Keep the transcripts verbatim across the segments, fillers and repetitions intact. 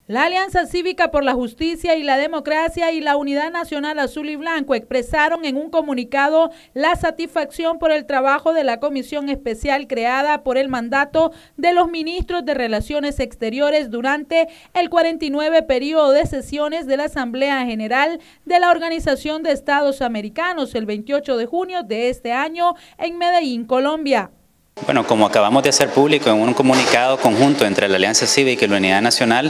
La Alianza Cívica por la Justicia y la Democracia y la Unidad Nacional Azul y Blanco expresaron en un comunicado la satisfacción por el trabajo de la comisión especial creada por el mandato de los ministros de Relaciones Exteriores durante el cuarenta y nueve periodo de sesiones de la Asamblea General de la Organización de Estados Americanos el veintiocho de junio de este año en Medellín, Colombia. Bueno, como acabamos de hacer público en un comunicado conjunto entre la Alianza Cívica y la Unidad Nacional,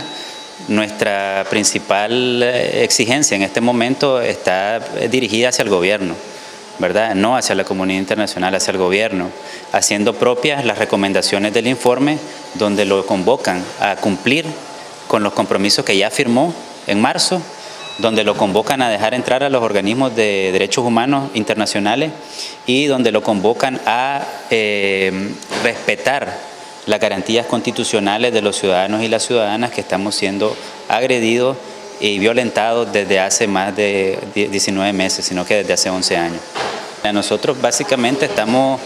nuestra principal exigencia en este momento está dirigida hacia el gobierno, ¿verdad? No hacia la comunidad internacional, hacia el gobierno, haciendo propias las recomendaciones del informe donde lo convocan a cumplir con los compromisos que ya firmó en marzo, donde lo convocan a dejar entrar a los organismos de derechos humanos internacionales y donde lo convocan a eh, respetar las garantías constitucionales de los ciudadanos y las ciudadanas que estamos siendo agredidos y violentados desde hace más de diecinueve meses, sino que desde hace once años. Nosotros básicamente estamos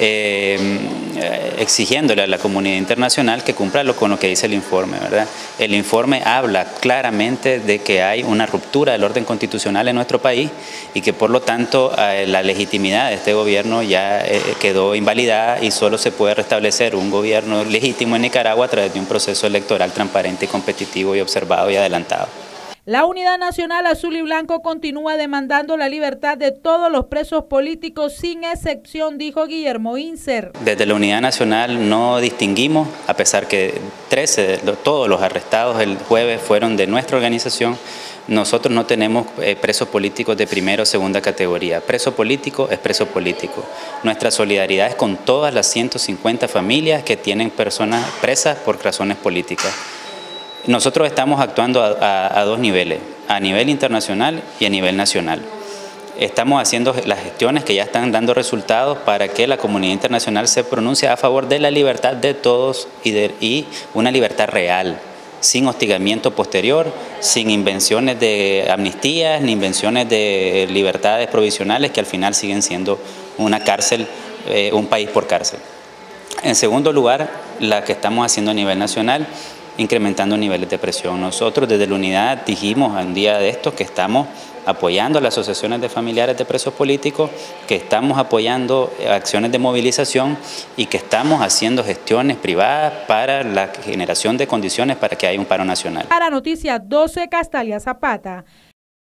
eh, exigiéndole a la comunidad internacional que cumpla lo, con lo que dice el informe, ¿verdad? El informe habla claramente de que hay una ruptura del orden constitucional en nuestro país y que por lo tanto eh, la legitimidad de este gobierno ya eh, quedó invalidada y solo se puede restablecer un gobierno legítimo en Nicaragua a través de un proceso electoral transparente y competitivo y observado y adelantado. La Unidad Nacional Azul y Blanco continúa demandando la libertad de todos los presos políticos sin excepción, dijo Guillermo Inser. Desde la Unidad Nacional no distinguimos, a pesar que trece de todos los arrestados el jueves fueron de nuestra organización, nosotros no tenemos eh, presos políticos de primera o segunda categoría. Preso político es preso político. Nuestra solidaridad es con todas las ciento cincuenta familias que tienen personas presas por razones políticas. Nosotros estamos actuando a, a, a dos niveles, a nivel internacional y a nivel nacional. Estamos haciendo las gestiones que ya están dando resultados para que la comunidad internacional se pronuncie a favor de la libertad de todos y, de, y una libertad real, sin hostigamiento posterior, sin invenciones de amnistías, ni invenciones de libertades provisionales que al final siguen siendo una cárcel, eh, un país por cárcel. En segundo lugar, la que estamos haciendo a nivel nacional, incrementando niveles de presión. Nosotros desde la unidad dijimos un día de estos que estamos apoyando a las asociaciones de familiares de presos políticos, que estamos apoyando acciones de movilización y que estamos haciendo gestiones privadas para la generación de condiciones para que haya un paro nacional. Para Noticias doce, Castalia Zapata.